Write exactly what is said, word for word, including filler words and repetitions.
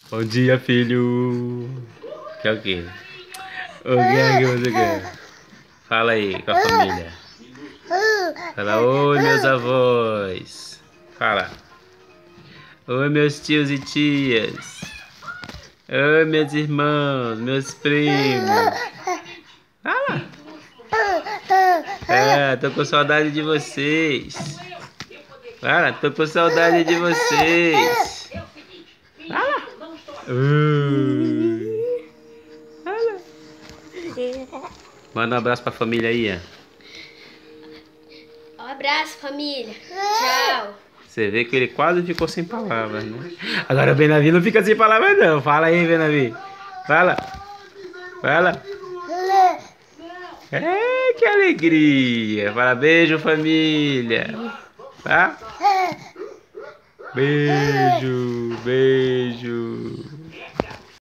Bom dia, filho. Quer o quê? O que é que você quer? Fala aí com a família. Fala, oi, meus avós. Fala. Oi, meus tios e tias. Oi, meus irmãos, meus primos. Fala. É, tô com saudade de vocês. Fala, tô com saudade de vocês. Fala. Ui. Fala. Manda um abraço pra família aí, ó. Um abraço, família. Tchau. Você vê que ele quase ficou sem palavras, né? Agora o Benavi não fica sem palavras, não. Fala aí, Benavi. Fala. Fala. É, que alegria. Fala, beijo, família. Tá? Beijo, beijo.